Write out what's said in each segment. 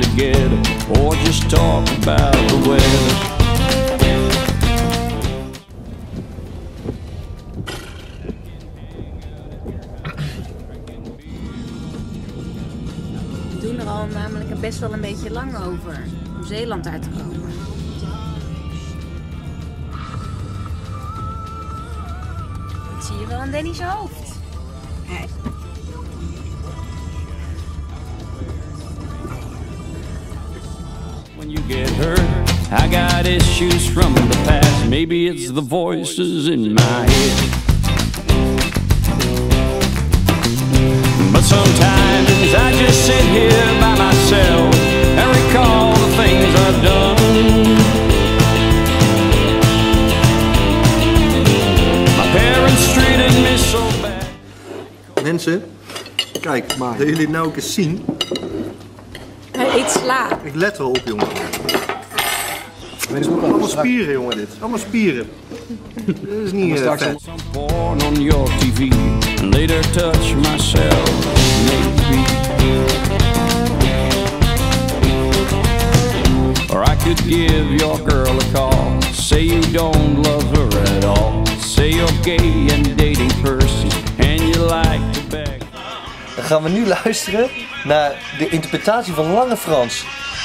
together or just talk about the weather. We doen er al namelijk best wel een beetje lang over om Zeeland uit te komen. Dat zie je wel aan Danny's hoofd. Hey. When you get hurt, I got issues from the past. Maybe it's the voices in my head. But sometimes I just sit here by myself and recall the things I've done. My parents treated me so bad. Mensen, kijk, maar dat jullie het nou ook eens zien. Hij eet sla. Ik let erop, jongen. Allemaal spieren, jongen, dit. Allemaal spieren. Dit is niet vet. Some porn on your TV and later touch myself, maybe. Or I could give your girl a call, say you don't love her at all, say you're gay and dating Percy and you like to beg. Dan gaan we nu luisteren naar de interpretatie van Lange Frans.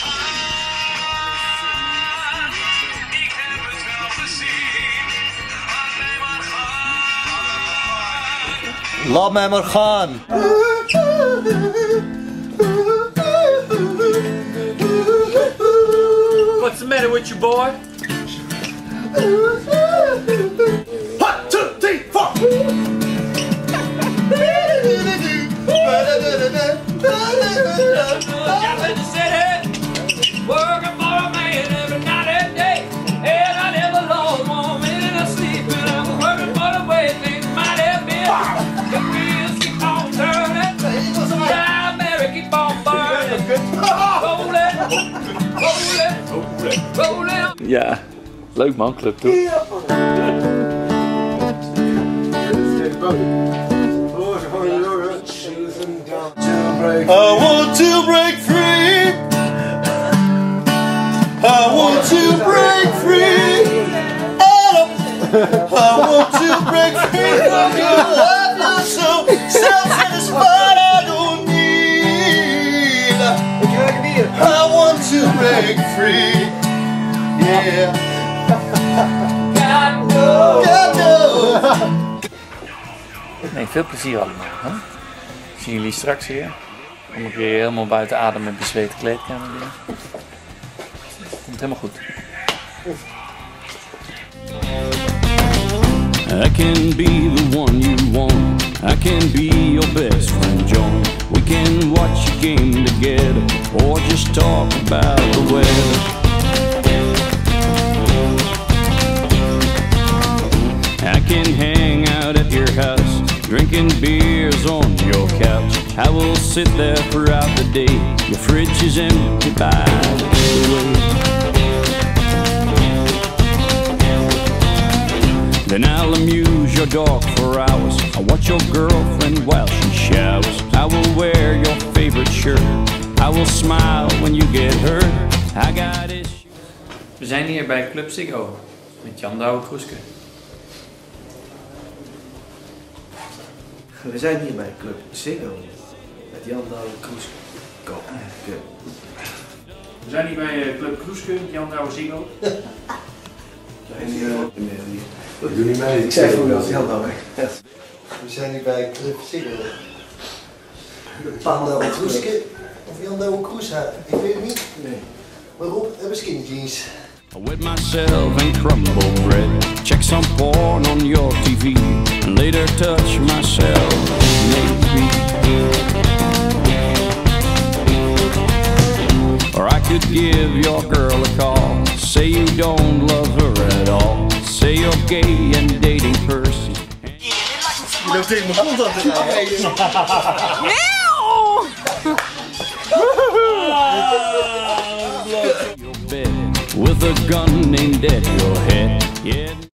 Laat mij maar gaan. What's the matter with you, boy? 1, 2, 3, 4. Working for a man every night and day, and I never lost 1 minute of sleep. And I'm working for the way things might have been. The wheels keep on turning, time Mary keep on burning. Rolling. Ja, leuk man, club toch? I want to break free. I want to break free. I want to break free from you. I'm not so self-satisfied. I don't need. I want to break free. Yeah. God knows. God knows. Nee, veel plezier allemaal. Hè? Zien jullie straks weer. Kom ik weer helemaal buiten adem met bezweten kleedkamer weer. Komt helemaal goed. I can be the one you want. I can be your best friend, John. We can watch a game together or just talk about the weather. I can hang out at your house, drinking beers on your couch. I will sit there throughout the day. Your fridge is empty, by the way. Then I'll amuse your dog for hours. I'll watch your girlfriend while she showers. I will wear your favorite shirt. I will smile when you get hurt. I got issues. We zijn hier bij Club Ziggo met Jan Douwe Kroeske. We zijn hier bij Club Ziggo met Jan Douwe Kroeske. Go. Good. We zijn hier bij Club Kroeske met Jan Douwe Ziggo. Ik doe niet mee. Ik zeg gewoon dat Jan Douwe. We zijn hier bij Club Ziggo. Jan Douwe Kroeske of Jan Douwe Kroeske? Ik weet het niet. Nee. Waarop? Hebben skinny jeans. I wet myself in crumble bread. Check some porn on your TV and later touch myself, maybe. Or I could give your girl a call, say you don't love her at all, say you're gay and dating Percy. Je loopt tegen mijn kont af te rijden. Your bed with a gun aimed at your head. Yeah.